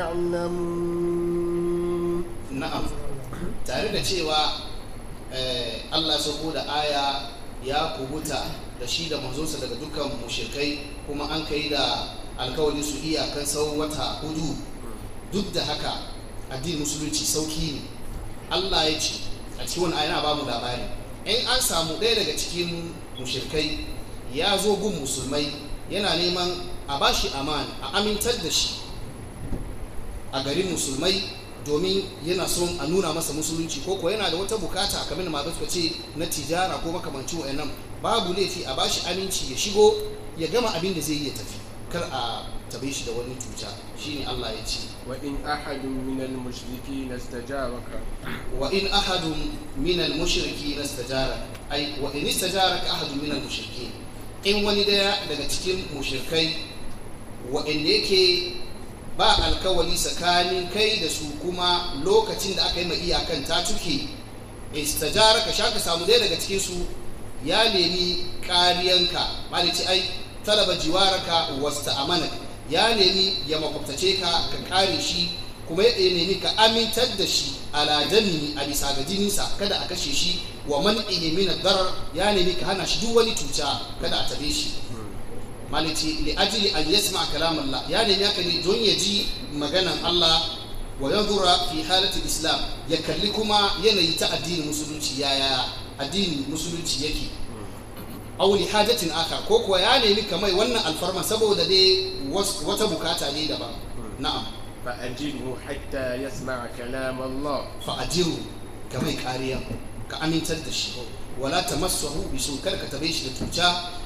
يعلمون. نعم tare da cewa Allah sauko da aya ya kubuta da shi da manzonsa daga dukkan mushrikai kuma an kai da alkawari su iyakan tsawon wata 4 duk da haka addinin musulunci sauki ne. Allah ya ce a cikin wani ayana ba mu labari in an samu ɗaya daga cikin mushrikai ya zo gun musulmai yana neman a bashi amana a amintar da shi a garin musulmai domin yana son a nuna masa musulunci ko yana da wata bukata kamar da maza suka ce na tijara ko makamancin wayannan babu laifi a bashi aminci ya shigo ya gama abin da zai yi ya tafi kar a tabe shi da wani cuta shine Allah ya ce wa in ahadun minal mushrikin istajaraka wa in ahadun minal mushrikin istajaraka ai wa in istajaraka ahadun minal mushrikin in wani daya daga cikin mushrikai wa'anda yake ba alkawali tsakanin kai da su kuma lokacin da aka yi mai iyakan ta tuke istajaraka shaka samu daya daga cikin su ya nemi kariyanka malici ai talaba jiwaraka wasta amanak ya nemi ya makwabtace ka kare shi kuma ya nemi ka amintar da shi ala dami a bisa ga jininsa kada a kashe shi wa man min ad-darar ya nemi ka hana shi duk wani cuta kada a tabe shi malici li ajli an yasma kalam Allah ya nemi haka ne don ya ji maganan Allah wa yanzura fi halati islam ya kalli kuma yanayi ta addinin musulunci yaya addinin musulunci yake aw li hajatin akhar ko kuwa ya nemi kamar wannan alfarma saboda dai wata bukata ne daban na'am fa ajiru hatta yasma kalam Allah fa ajiru kamar kariya ka amintar da shi wala tamassahu bi su karka tabe shi da tuca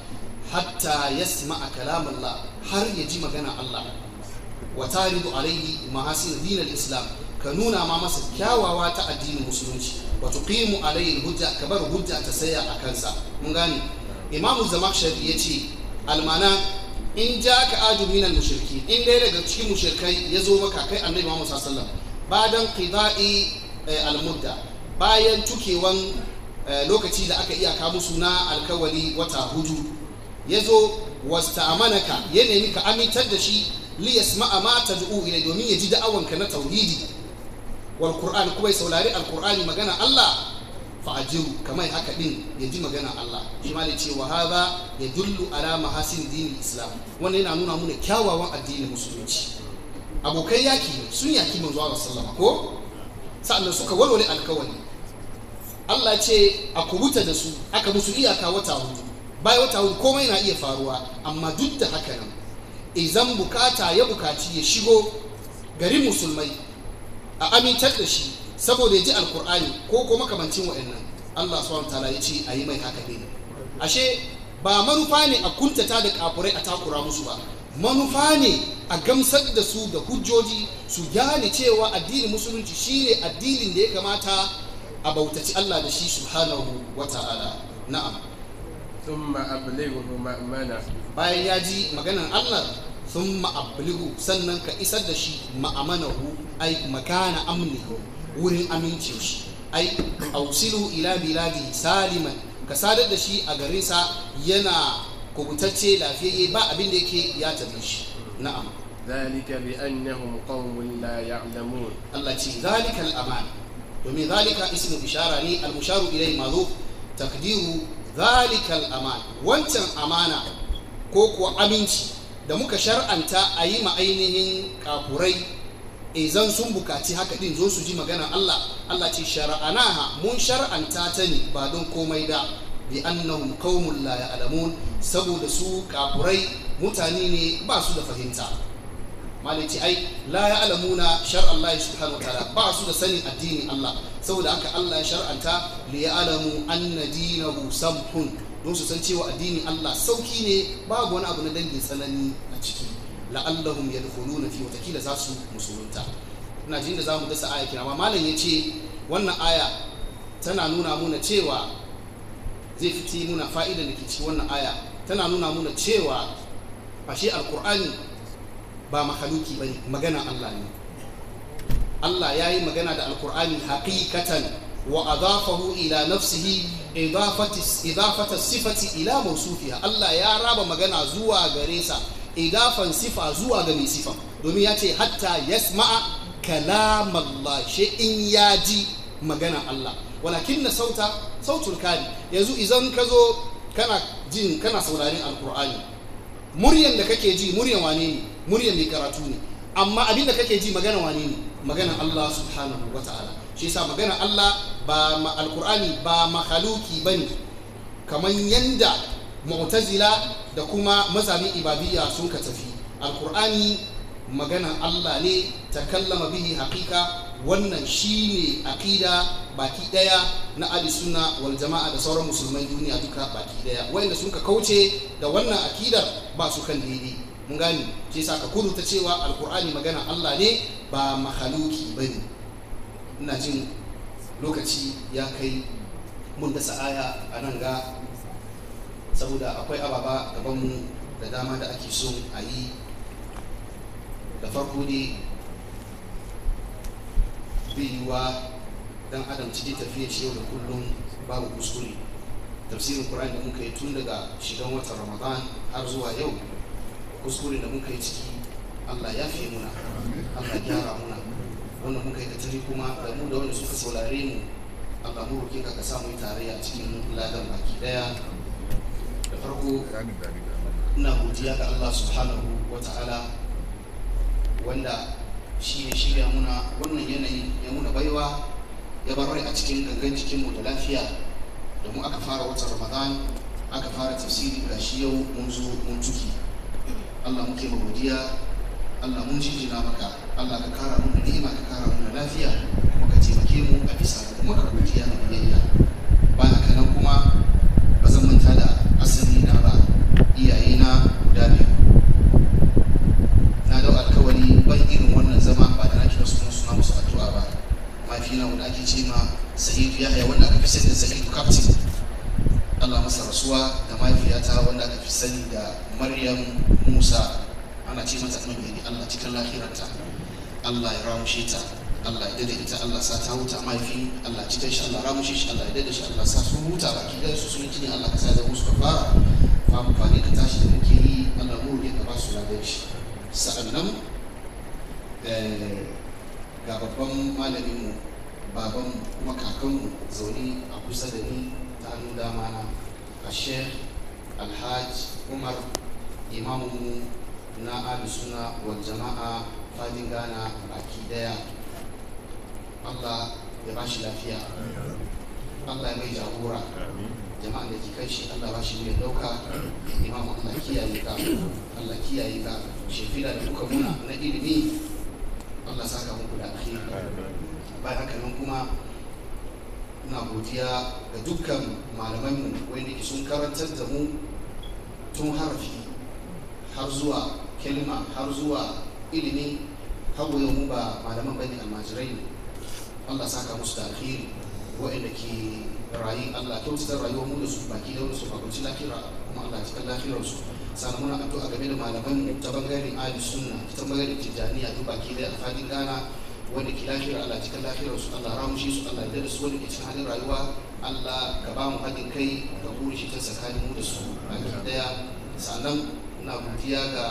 hatta yasma'a kalam Allah, har ya ji magana Allah. Wa taridu alaihi mahasin dinil islam, ka nuna ma masa kyawawa ta addinin musulunci. Wa tuqimu alaihi hujja, ka bar hujja ta saya a kansa. Mun gane Imam Zamakhshari yace almana in jaka adu minal mushriki, in dai daga cikin mushrikai yazo maka kai annabi Muhammad sallallahu alaihi wasallam bayan qida'i al-mudda, bayan tukewan lokaci da aka iyaka musu na alkawali wata hudu, yazo wasta'amanaka, ya nemi ka amintar da shi li yasma'a ma tad'u ilai, domin ya ji da'awanka na tauhidi wal qur'an, kuma ya saurari alqur'ani magana Allah, fa'ajiru kamar haka din ya ji magana Allah. Shi ma da ce wa hadha yadullu ala mahasin dinil islam, wannan yana nuna mana kyawawan addinin musulunci. Abokai yaki sun yaki manzo Allah sallallahu ko sa'annan suka walwale alkawari. Allah ce a kubuta da su, aka musu iyaka wata hudu, bayan wata hudu komai na iya faruwa, amma duk da haka nan idan bukata ya bukaci ya shigo garin musulmai a amintar da shi saboda ya ji alkur'ani ko makamancin wa'annan, Allah subhanahu wataala ya ce a yi mai haka ne. Ashe ba manufa ne a kuntata da kafurai a takura musu ba, manufa ne a gamsar da su da hujjoji, su gane cewa addinin musulunci shine addinin da ya kamata a bautaci Allah da shi subhanahu wataala. Na'am. thumma ablighu ma'mana, bayan ya ji maganar Allah, thumma ablighu, sannan ka isar da shi ma'amanahu, ai makana amnihi, wurin amincin shi, ai ausilu ila biladi saliman, ka sadar da shi a garinsa yana kubutacce lafiyayye, ba abin da yake ya tabi shi. Na'am. zalika bi annahum qaumun la ya'lamun, Allah ce zalika al-aman, domin zalika ismu ishara ne, al-musharu ilayhi mazu takdiru zalika al-aman, wancan amana ko kuwa aminci da muka shar'anta a yi ma ainihin kafurai zan sun bukaci haka din zo su ji maganar Allah. Allah ce shara'anaha, mun shar'anta ta ne ba don komai da bi annahum qaumun la ya'lamun, saboda su kafurai mutane ne ba su da fahimta. Malaki ai la ya'lamuna shar'a Allah subhanahu wataala, ba su da sanin addinin Allah, saboda haka Allah ya shar'anta li ya'lamu anna dinahu samhun, don su san cewa addinin Allah sauki ne, babu wani abu na dangin tsanani a ciki. La'allahum yadkhuluna fi, watakila za su musulunta. Ina jin da zamu dasa aya kina, amma malam yace wannan aya tana nuna muna cewa, zai fiti muna fa'idan da ke cikin wannan aya, tana nuna muna cewa ashe alqur'ani ba mahaluki bane, magana Allah ne. Allah yayi magana da alqur'ani haqiqatan wa adafahu ila nafsihi idafata sifati ila mawsufiha. Allah ya raba magana zuwa gare sa, idafan sifa zuwa ga mai sifa, domin ya ce hatta yasma'a kalam Allah, shi in ya ji magana Allah. Walakin na sautul kari, yanzu idan ka zo kana saurarin alkur'ani, muryan da kake ji muryan wane ne? Muryan mai karatu ne, amma abin da kake ji magana wane ne? Maganan Allah subhanahu wa ta'ala. Shi yasa maganar Allah ba alkur'ani ba mahaluki bane, kamar yanda mu'tazila da kuma mazhabin ibadiyya sun ka tafi. Alkur'ani maganar Allah ne, takallama bihi haqiqa, wannan shine aqida baki daya na ahli sunna wal jama'a da sauran musulmai duniya duka baki daya. Wanda sun ka kauce da wannan akidar ba su kan daidai. Mun gani, shi yasa ka kuruta cewa alkur'ani maganar Allah ne ba mahaluki bane. Ina jin lokaci ya kai mun dasa aya a nan ga, saboda akwai ababa gabanmu da dama da ake so a yi. Da farko ne biyuwa dan adam cikin tafiya shi yau da kullum babu kuskure. Tafsirin Qur'ani da muka yi tun daga shigan watan Ramadan har zuwa yau, kuskure da muka yi ciki Allah ya fi muna, Allah gyara muna. Wannan muka yi katari kuma da mu da wanda suka saurare mu, Allah mu roke ka samu tarayya a cikin ladan baki daya. Da farko ina godiya ga Allah subhanahu wa ta'ala, wanda shi ne shirya muna wannan yanayi, ya muna baiwa, ya bar rai a cikin gangan jikinmu da lafiya, da mu aka fara watan Ramadan, aka fara tafsiri, ga shi yau mun zo mun tuki. Allah muke godiya, Allah mun jinjina maka, Allah ka kara mana ni'ima, ka kara mana lafiya, kuma ka taimake mu a bisa ga maka godiya da biyayya. Bayan haka nan kuma ba zan manta da asali na ba, rasuwa da mahaifiyata wanda aka fi sani da Maryam Musa, ana ce mata annabi Allah cikin lahirarta, Allah ya ramushe ta, Allah ya dade ita, Allah sa ta huta. mahaifi Allah cikin shi, Allah ramushe shi, Allah ya dade shi, Allah sa su huta baki ɗaya su sun jini, Allah ka sa da musu kafara fa amfani ka tashi da muke yi, Allah mu ka ba su ladan shi. Sa'annan ga babban malaminmu, babanmu kuma kakanmu zaune a kusa da ni ta hannun dama na, a Sheikh Alhaji Umar, imamu na Ahlus-Sunna wal Jama'a fadin Ghana baki daya. Allah ya bashi lafiya, Allah ya mai jagora, jama'an da ke kai shi Allah ba shi mai dauka. Imamu Allah kiyaye ka, Allah kiyaye ka, shefila da kuka muna na ilimi Allah saka muku da alheri. Bayan haka nan kuma ina godiya ga dukkan malamanmu wanda ke sun karantar da mu tun harafi har zuwa kalma har zuwa ilimi, har yau mu ba malaman bane, almajirai ne. Allah saka musu da alheri. Wa'anda ke rayu Allah kyautata rayuwar mu da su baki da su bakunci lafiya, kuma Allah cikin lafiyar su. Sannan muna addu'a game da malaman ta bangaren Ahlus-Sunna, ta bangaren Tijjaniya duk baki da alfadin Ghana wanda ke lafiyar Allah cikin lafiyar su, Allah ramushe su, Allah ya da su wanda ke cikin halin rayuwa, Allah ka ba mu haɗin kai da buri shi ta tsakanin mu da su baki daya. Sannan ina godiya ga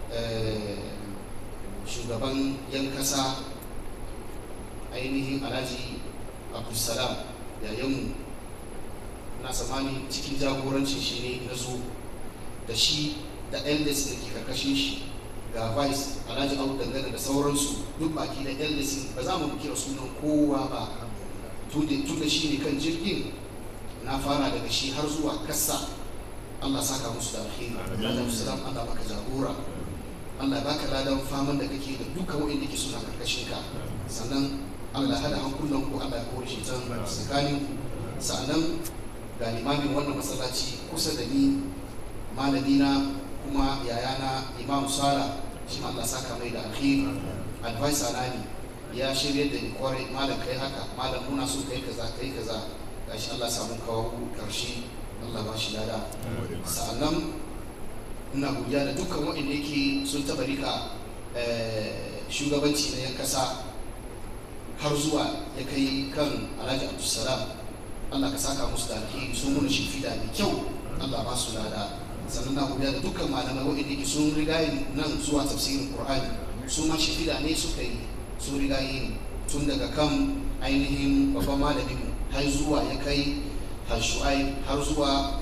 shugaban yan kasa ainihin Alhaji Abdulsalam yayanmu, na samani cikin jagorancin shi ne na zo da shi da elders da ke karkashin shi, ga vice Alhaji Audu dangane da sauransu duk baki da elders. Ba za mu kira sunan kowa ba tun da shi ne kan jirgin, na fara daga shi har zuwa kasa. Allah saka musu da alheri. Alhaji Abdulsalam, Allah baka jagora, Allah baka ladan faman da kake da dukkan wanda ke suna karkashin ka. Sannan Allah hada hankulan ku, Allah ya kore shi tan tsakanin ku. Sannan ga limamin wannan masallaci kusa da ni, malamina kuma yayana Imam Sala, shi ma Allah saka mai da alheri. Advisor na ne, ya shirye da ni kwarai, malam kai haka, malam muna so kai kaza kai kaza, gashi Allah samu kawo karshe, Allah ba shi lada. Sa'annan ina godiya da dukkan waɗanda yake sun taɓa rika shugabanci na yan kasa har zuwa ya kai kan Alhaji Abdulsalam, Allah ka saka musu da alheri, sun muna shimfida mai kyau, Allah ba su lada. Sannan na godiya da dukkan malamai waɗanda ke sun riga nan zuwa tafsirin Qur'ani, su ma shimfida ne suka yi, sun riga yin tun daga kan ainihin babban malamin har zuwa ya kai har Shu'aib, har zuwa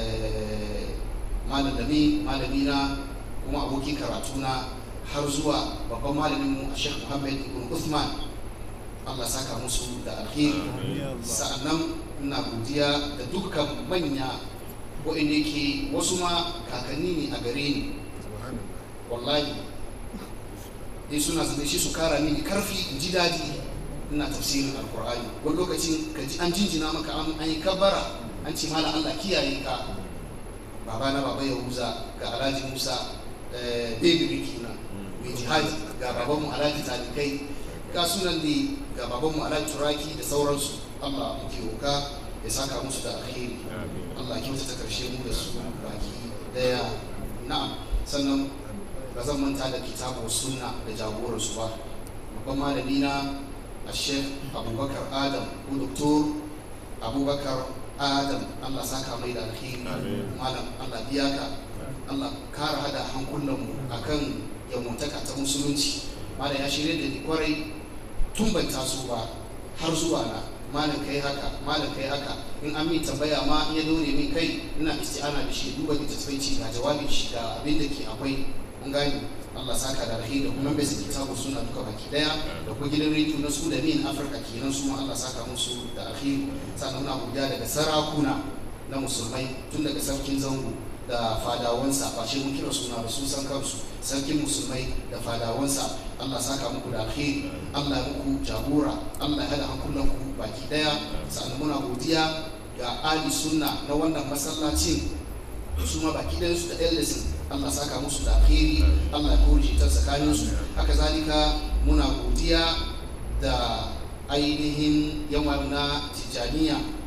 malamina kuma abokin karatuna, har zuwa babban malamin mu Sheikh Muhammad ibn Uthman, Allah saka musu da alheri. Sa'annan ina godiya da dukkan manya waɗanda yake wasu ma kakanni ne a gare ni, wallahi dai suna zane shi su kara mini karfi in ji daɗi ina tafsirin alkur'ani. Wani lokacin ka ji an jinjina maka, an yi kabbara, an ce mala Allah kiyaye ka. Baba na Baba Yahuza, ga Alhaji Musa Baby Riki na mai jihadi, ga babanmu Alhaji Talikai, ga sunan ne ga babanmu Alhaji Turaki da sauransu. Allah muke roka ya saka musu da alheri, Allah kyauta ta karshe mu da su baki daya. Na'am, sannan ba zan manta da kitabu sunna da jagoransu ba, babban malami na Sheikh Abubakar Adam ko Dr. Abubakar Adam, Allah saka mai da alheri. Malam Allah biya ka, Allah kara hada hankulanmu akan yamuntaka ta musulunci. Malam ya shirye da ni kwarai tun ban taso ba har zuwa na, malam kai haka, malam kai haka. In an min tambaya ma in ya dore min kai, ina isti'ana da shi, duba littattafai ga jawabin shi da abin da ke akwai. Mun gane, Allah saka da alheri. Da kuma bai kitabu suna duka baki daya, da kuma gidan rediyo na su da min Afirka kenan, su ma Allah saka musu da alheri. Sannan muna godiya daga sarakuna na musulmai, tun daga sarkin zango da fadawansa, ba shi mun kira suna ba, sun san kansu, sarkin musulmai da fadawansa. Allah saka muku da alheri, Allah ya muku jagora, Allah ya hada hankulanku baki daya. Sannan muna godiya ga Ahlus-Sunna na wannan masallacin, su ma baki daya su da elders, Allah saka musu da alheri, Allah ya kore ta tsakanin su. Haka zalika muna godiya da ainihin yawan na Tijjaniya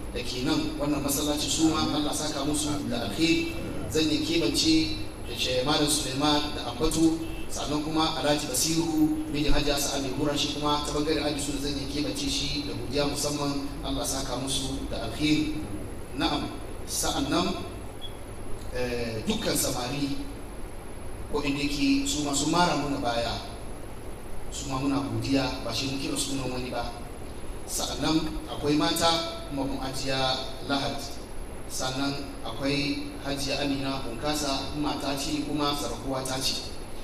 da ke nan wannan masallaci su ma Allah saka musu da alheri. Zan yi kebance da Malam Suleiman da Ambatu, sannan kuma Alhaji Basiru mijin Hajji Asa mai hura shi kuma ta bangaren Abisu da zan yi kebance shi da godiya musamman Allah saka musu da alheri. Na'am, sa'annan dukkan samari ko inda yake su masu mara muna baya su ma muna godiya, ba shi mun kira sunan wani ba. Sa'annan akwai mata kuma mun ajiya Lahad, sannan akwai Hajiya Amina Bunkasa mata ce kuma sarakuwa ta ce,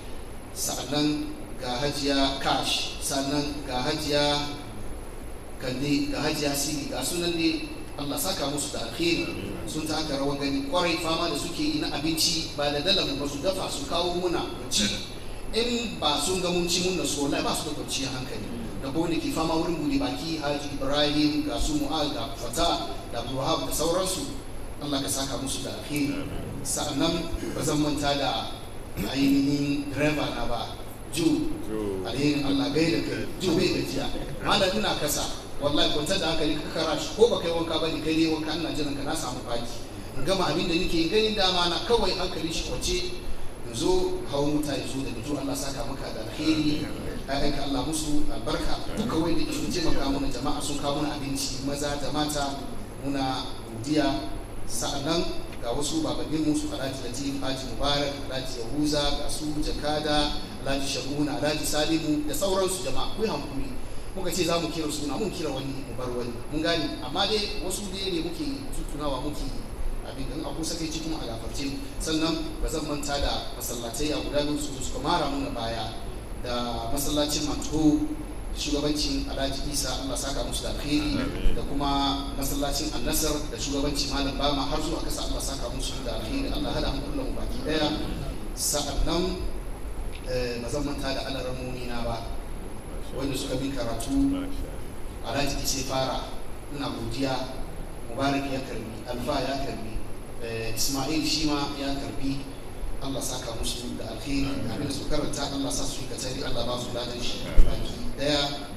sa'annan ga Hajiya Kash, sannan ga Hajiya Kande, ga Hajiya Siri, ga sunan ne Allah saka musu da alheri. Sun taka rawan gani kwarai, fama da suke yi na abinci ba da dalan ba su dafa su kawo muna ci. In ba sun ga mun ci mun su wallahi ba su da kwanciyar hankali. Da ko ne ke fama wurin bude baki Haji Ibrahim, ga su Mu'al, ga Fata, da Abdulwahab da sauransu, Allah ka saka musu da alheri. Sa'annan ba zan manta da ainihin direba na ba, Ju, alherin Allah gai da kai, Ju bai gajiya. Malam ina kasa, wallahi kwantar da hankali ka kara shi, ko ba kai wanka ba ne, kai ne wanka, ina jiran ka na samu faki. In gama abin da nake ganin dama na kawai hankali shi kwace, in zo hawan mota ya zo da Ju, Allah saka maka da alheri. Ayyanka Allah musu albarka, duka wanda ke sun taimaka mana, jama'a sun kawo mana abinci, maza da mata, muna godiya. Sa'annan ga wasu babannin musu Alhaji Latif, Haji Mubarak, Alhaji Yahuza, ga su Jakada, Alhaji Shaguna, Alhaji Salimu da sauransu. Jama'a ku yi hankuri, muka ce za mu kira suna, mun kira wani mu bar wani, mun gani, amma dai wasu dai ne muke tutunawa, muke abin dan abu sakai ci kuma a gafarce mu. Sannan ba zan manta da masallatai a guda biyu su suka mara muna baya, da masallacin Manto shugabancin Alhaji Isa, Allah saka musu da alheri, da kuma masallacin Annasar da shugabancin Malam Bama har zuwa kasa, Allah saka musu da alheri. Allah hada mu kullum baki daya. Sa'annan ba zan manta da alaramuni na ba wanda suka bi karatu. Alhaji Isa fara, ina godiya. Mubarak ya karbi, Alfa ya karbi, Ismail shi ma ya karbi. Allah saka musu da alheri. Abin da su karanta Allah sa su yi katari, Allah ba su ladan shi baki daya.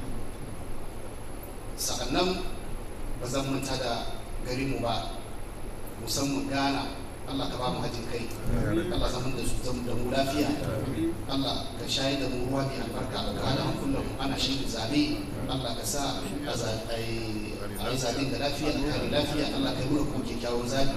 Sa'annan ba zan manta da garinmu ba, musamman Ghana. Allah ka ba mu hajin kai, Allah zaman da mu lafiya, Allah ka shayar da mu ruwa mai albarka, ka hada hankulan mu ana shirin zabe. Allah ka sa a yi zaben da lafiya, a kare lafiya. Allah ka yi muna kuma kyakkyawan zabi.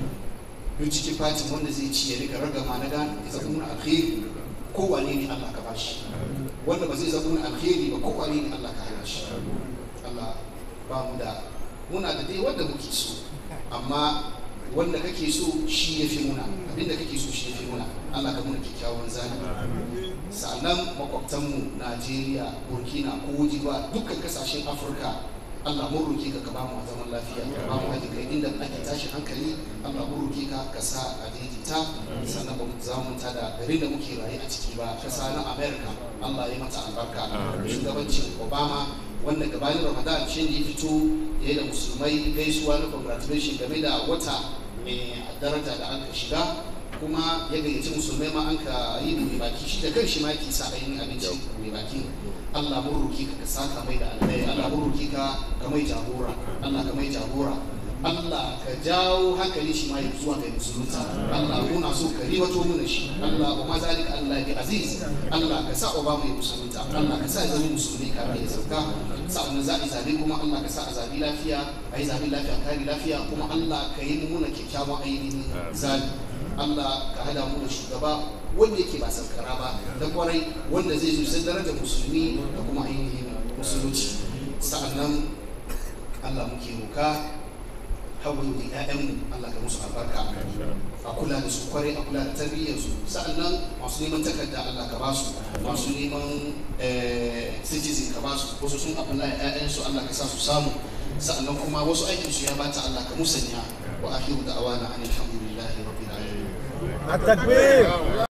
Duk cikin fatin wanda zai ci ya rika ragama na Ghana ya zama muna alheri, kowane ne Allah ka bashi. Wanda ba zai zama muna alheri ba, kowane ne Allah ka hana shi. Allah ba mu da, muna da dai wanda muke so, amma wanda kake so shi ya fi muna, abinda kake so shi ya fi muna. Allah ka muna kyakkyawan zabi. Sa'annan makwabtanmu Najeriya, Burkina, Cote d'Ivoire, dukkan kasashen Afirka, Allah mun roke ka ba mu zaman lafiya, ka ba mu haɗin kai inda ake tashi hankali. Allah mun roke ka sa a daidaita. Sannan ba mu zamanta da garin da muke raye a ciki ba, kasa na America, Allah ya mata albarka. Shugabancin Obama wanda gabanin Ramadan shi ne ya fito ya yi da musulmai gaisuwa na congratulation game da wata mai daraja da aka shiga, kuma ya gayyaci musulmai ma an ka yi buɗe baki, shi da kan shi ma yake sa ainihin abincin buɗe baki. Allah mun roki ka saka mai da alheri. Allah mun roki ka mai jagora. Allah ka mai jagora. Allah ka jawo hankali shi ma ya zuwa ga musulunta. Allah muna so ka riwato mana shi. Allah wa ma zalika Allah bi aziz. Allah ka sa Obama ya musulunta. Allah ka sa ya zama musulmi kafin ya sauka. Sa'an za a zabe kuma Allah ka sa a zabi lafiya, a yi zabi lafiya, kare lafiya, kuma Allah ka yi muna kyakkyawan ainihin zabi. Allah ka hada mu da shugaba wanda yake ba sankara ba, da kwarai wanda zai zo sai darajar musulmi da kuma ainihin musulunci. Sa'annan Allah muke roka hawaye da ƴaƴanmu, Allah ka musu albarka, a kula da su kwarai, a kula da tarbiyyarsu. Sa'annan masu neman takarda Allah ka ba su, masu neman citizen ka ba su, wasu sun apply ƴaƴansu Allah ka sa su samu. Sa'annan kuma wasu aikinsu ya bata Allah ka musanya. Wa akhiru da'awana alhamdulillahi rabbil alamin.